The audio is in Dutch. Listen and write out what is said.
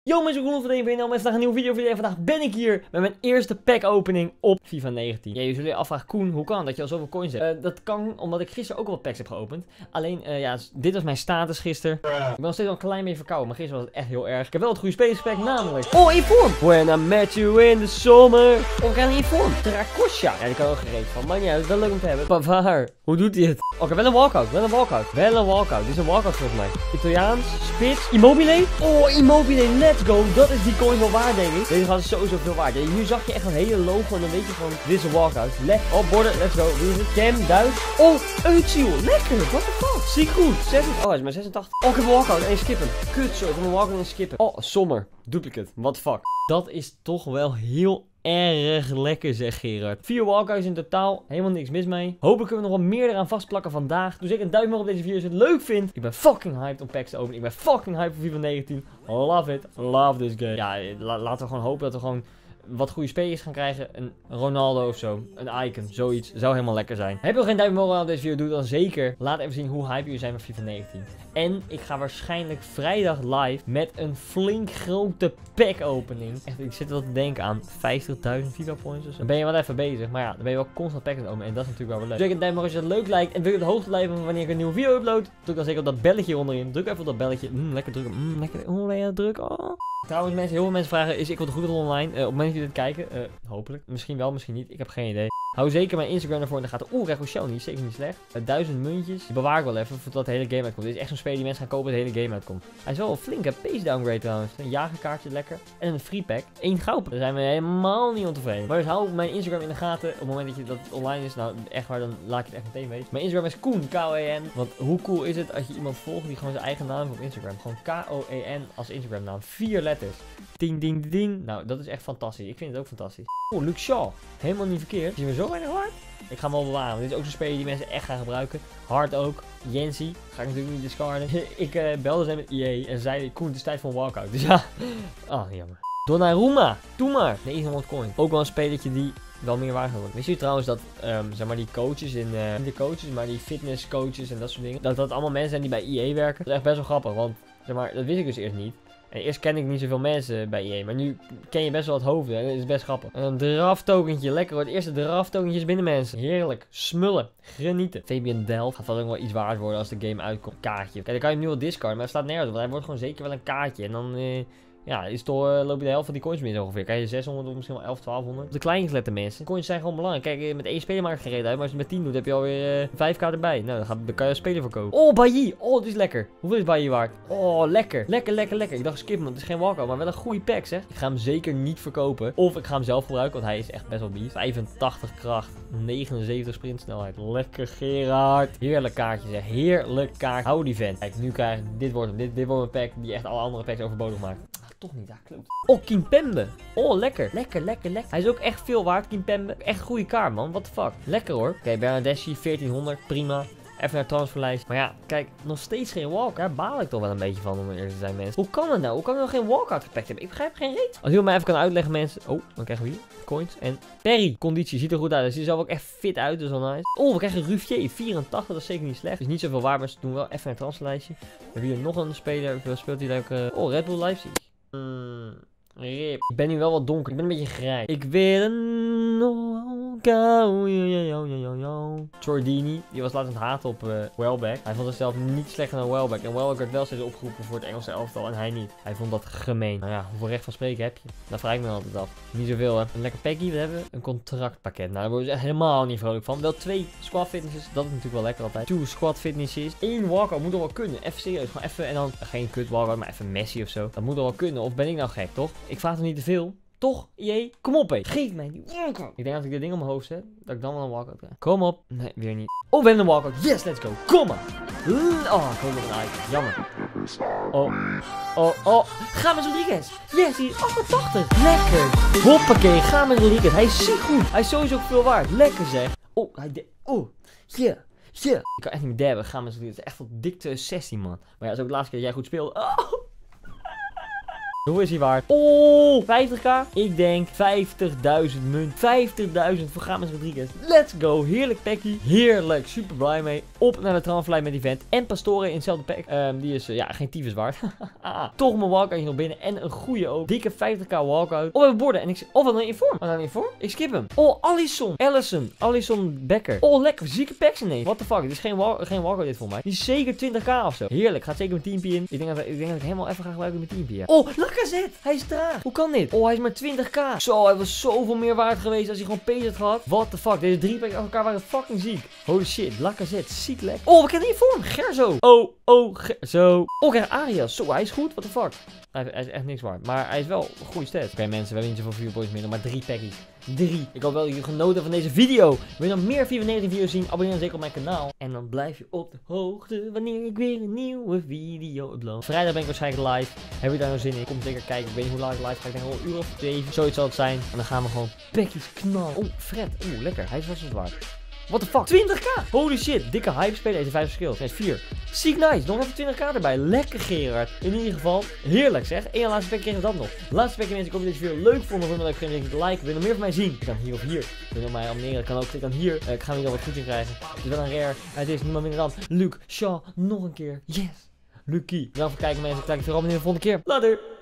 Yo mensen, Groen van DNB en vandaag een nieuwe video voor jullie. En vandaag ben ik hier met mijn eerste pack opening op FIFA 19. Ja, je zult je afvragen, Koen, hoe kan het dat je al zoveel coins hebt? Dat kan omdat ik gisteren ook al wat packs heb geopend. Alleen, ja, dit was mijn status gisteren. Ik ben nog steeds al een klein beetje verkouden, maar gisteren was het echt heel erg. Ik heb wel het goede spelerspack, namelijk... Oh, inform! When I met you in the summer. Oh, ik ga een inform. Trakosha. Ja, die kan er ook gereed van. Maar ja, het is wel leuk om te hebben. Pavaar. Hoe doet hij het? Oké, wel een walkout. Wel een walkout. Dit is een walkout volgens mij. Italiaans. Spits. Immobile. Oh, Immobile. Let's go. Dat is die coin wel waard, denk ik. Deze gaat sowieso veel waard. Ja, nu zag je echt een hele logo en dan weet je van, dit is een walkout. Oh, borden. Let's go. Wie is het? Cam. Duits. Oh, Özil. Lekker. What the fuck? Zie goed. Oh, hij is maar 86. Oh, ik heb een walkout. En skippen. Kut zo. Ik heb een walkout en skippen. Oh, Sommer. Duplicate. What the fuck? Dat is toch wel heel erg lekker, zeg Gerard. 4 walkouts in totaal. Helemaal niks mis mee. Hopelijk kunnen we nog wel meer eraan vastplakken vandaag. Dus ik een duimpje omhoog op deze video als je het leuk vindt. Ik ben fucking hyped om packs te openen. Ik ben fucking hyped voor FIFA 19. Love it. Love this game. Ja, laten we gewoon hopen dat we gewoon wat goede spelers gaan krijgen. Een Ronaldo of zo. Een Icon. Zoiets. Zou helemaal lekker zijn. Heb je nog geen duimpje omhoog op deze video? Doe dan zeker. Laat even zien hoe hype jullie zijn met FIFA 19. En ik ga waarschijnlijk vrijdag live met een flink grote pack opening. Echt, ik zit wel te denken aan 50.000 FIFA points. Dus dan ben je wel even bezig. Maar ja, dan ben je wel constant packs aan het openen. En dat is natuurlijk wel leuk. Dus ik een duimpje omhoog als je het leuk lijkt. En wil je op de hoogte blijven wanneer ik een nieuwe video upload? Druk dan zeker op dat belletje onderin. Druk even op dat belletje. Lekker drukken. Lekker. Hoe ben je dat druk? Oh. Trouwens mensen, heel veel mensen vragen, is ik wat goed online? Op het moment dat jullie dit kijken, hopelijk. Misschien wel, misschien niet. Ik heb geen idee. Hou zeker mijn Instagram ervoor in de gaten. Oeh, Regoshell niet, zeker niet slecht. 1000 muntjes. Die bewaar ik wel even voordat de hele game uitkomt. Dit is echt zo'n speler die mensen gaan kopen als de hele game uitkomt. Hij is wel een flinke pace downgrade trouwens. Een jagerkaartje lekker. En een free pack. 1 goud. Daar zijn we helemaal niet ontevreden. Maar dus hou mijn Instagram in de gaten. Op het moment dat het online is. Nou, echt waar, dan laat ik het echt meteen weten. Mijn Instagram is Koen, K-O-E-N. Want hoe cool is het als je iemand volgt die gewoon zijn eigen naam heeft op Instagram. Gewoon K-O-E-N als Instagram naam. 4 letters. Ding, ding, ding. Nou, dat is echt fantastisch. Ik vind het ook fantastisch. Oeh, Luke Shaw. Helemaal niet verkeerd. Is hij weer zo weinig hard? Ik ga hem wel bewaren. Want dit is ook zo'n speler die mensen echt gaan gebruiken. Hard ook. Jensie. Ga ik natuurlijk niet discarden. Ik belde ze met EA en zei, Koen, het is tijd voor een walkout. Dus ja. Oh, jammer. Donnarumma. Doe maar. 900 coin. Ook wel een spelertje die wel meer waard wordt. Wist je trouwens dat, zeg maar die coaches niet de coaches, maar die fitness coaches en dat soort dingen. Dat allemaal mensen zijn die bij EA werken. Dat is echt best wel grappig. Want, zeg maar, dat wist ik dus eerst niet. En eerst ken ik niet zoveel mensen bij EA, maar nu ken je best wel het hoofden. Dat is best grappig. Een draft-tokentje, lekker hoor. Het eerste draft-tokentje is binnen mensen. Heerlijk. Smullen. Genieten. Fabian Delft gaat wel ook wel iets waard worden als de game uitkomt. Kaartje. Kijk, dan kan je hem nu wel discarden, maar het staat nergens op. Want hij wordt gewoon zeker wel een kaartje. En dan, ja, is toch, loop je de helft van die coins mis ongeveer. Krijg je 600 of misschien wel 1100. De kleintjes letten mensen. Coins zijn gewoon belangrijk. Kijk, met 1 speler maakt het geen reet uit. Maar als je met 10 doet, heb je alweer 5k erbij. Nou, dan kan je een speler voor kopen. Oh, Bailly. Oh, dit is lekker. Hoeveel is Bailly waard? Oh, lekker. Lekker. Ik dacht skip, want het is geen walkout, maar wel een goede pack, zeg. Ik ga hem zeker niet verkopen. Of ik ga hem zelf gebruiken, want hij is echt best wel beast. 85 kracht. 79 sprintsnelheid. Lekker, Gerard. Heerlijk kaartje, zeg. Heerlijk kaart. Hou die vent. Kijk, nu krijg ik dit wordt een pack die echt alle andere packs overbodig maakt. Toch niet, daar klopt. Oh, Kimpembe. Oh, lekker. Lekker. Hij is ook echt veel waard, Kimpembe. Echt een goede kaart, man. What the fuck. Lekker, hoor. Oké, Bernardeschi, 1400. Prima. Even naar transferlijst. Maar ja, kijk, nog steeds geen walkout. Daar baal ik toch wel een beetje van om eerlijk te zijn, mensen. Hoe kan het nou? Hoe kan ik nog geen walkout gepakt hebben? Ik begrijp geen reet. Als iemand mij even kan uitleggen, mensen. Oh, dan krijgen we hier coins. En Perry. Conditie ziet er goed uit. Hij ziet er zelf ook echt fit uit. Dus wel nice. Oh, we krijgen Ruffier. 84. Dat is zeker niet slecht. Is niet zoveel waard, maar ze doen wel even een transferlijstje. We hebben hier nog een speler. Speelt hij leuk? Oh, Red Bull Leipzig. Rip. Ik ben nu wel wat donker. Ik ben een beetje grijs. Ik wil een Jordini. Die was laatst aan het haten op Welbeck. Hij vond zichzelf niet slechter dan Welbeck. En Welbeck werd wel steeds opgeroepen voor het Engelse elftal. En hij niet. Hij vond dat gemeen. Nou ja, hoeveel recht van spreken heb je? Dat vraag ik me altijd af. Niet zoveel, hè. Een lekker packie. We hebben een contractpakket. Nou, daar worden ze echt helemaal niet vrolijk van. Wel 2 squad fitnesses. Dat is natuurlijk wel lekker altijd. 2 squad fitnesses. 1 walkout moet er wel kunnen. Even serieus. Gewoon even. En dan geen kut walkout, maar even Messi of zo. Dat moet er wel kunnen. Of ben ik nou gek, toch? Ik vraag er niet te veel. Toch? Jee, kom op, hé. Geef mij die walkout. Ik denk dat ik dit ding op mijn hoofd zet, dat ik dan wel een walkout krijg. Kom op. Nee, weer niet. Oh, we hebben een walkout. Yes, let's go. Kom maar. Oh, ik hoop nog een icon. Jammer. Oh. James Rodriguez. Yes, die is 88. Lekker. Hoppakee, James Rodriguez. Hij is ziek goed. Hij is sowieso ook veel waard. Lekker zeg. Oh, yeah. Ik kan echt niet meer dabben. James Rodriguez is echt wel dik 16, man. Maar ja, dat is ook de laatste keer dat jij goed speelt. Oh. Hoeveel is hij waard? Oh, 50k? Ik denk 50.000 munt. 50.000 voor James Rodriguez. Let's go. Heerlijk packie. Heerlijk. Super blij mee. Op naar de transferlijn met event. En Pastore in hetzelfde pack. Die is ja geen tyfus waard. Toch mijn walkoutje nog binnen. En een goede ook. Dikke 50k walkout. Oh, we hebben borden. En ik oh, wat een inform. Wat een inform? Ik skip hem. Oh, Alisson Becker. Oh, lekker. Zieke packs ineens. What the fuck. Dit is geen walkout dit voor mij. Die is zeker 20k of zo. Heerlijk. Gaat zeker mijn teampje in. Ik denk dat ik helemaal even ga gebruiken met teampje. Ja. Oh, Lacazette. Hij is traag. Hoe kan dit? Oh, hij is maar 20k. Zo, hij was zoveel meer waard geweest als hij gewoon pace had gehad. What the fuck. Deze 3 packs aan elkaar waren fucking ziek. Holy shit. Lacazette. Ziek lekker. Oh, we kennen die vorm. Gerzo. Oh, Gerzo. Oh, kijk, Arias. Zo, hij is goed. What the fuck. Hij is echt niks waard. Maar hij is wel een goede stat. Oké, mensen. We hebben niet zoveel viewpoints meer. Nog maar 3 packies. 3. Ik hoop wel dat jullie genoten hebben van deze video. Wil je nog meer FIFA 19 video's zien? Abonneer dan zeker op mijn kanaal. En dan blijf je op de hoogte wanneer ik weer een nieuwe video upload. Vrijdag ben ik waarschijnlijk live. Heb je daar nou zin in? Kom zeker kijken. Ik weet niet hoe lang ik live ga. Ik denk wel een uur of 7. Zoiets zal het zijn. En dan gaan we gewoon packies knallen. Oh, Fred. Oeh, lekker. Hij is wel zo waard. What the fuck? 20k! Holy shit. Dikke hype spelen. Deze 5 skills. Nee, 4. Ziek nice. Nog even 20k erbij. Lekker Gerard. In ieder geval, heerlijk zeg. En laatste pack kregen we dat nog. Laatste pack mensen. Ik hoop dat deze video leuk vonden. Vond je het leuk? Geef een like. Wil je nog meer van mij zien? Ik kan hier of hier. Wil je mij abonneren? Ik kan ook. Klik dan hier. Ik ga weer wat goed in krijgen. Het is wel een rare. Het is niemand minder dan Luke Shaw. Nog een keer. Yes. Lucky. Bedankt voor het kijken mensen. Ik kijk je weer op in de volgende keer. Later.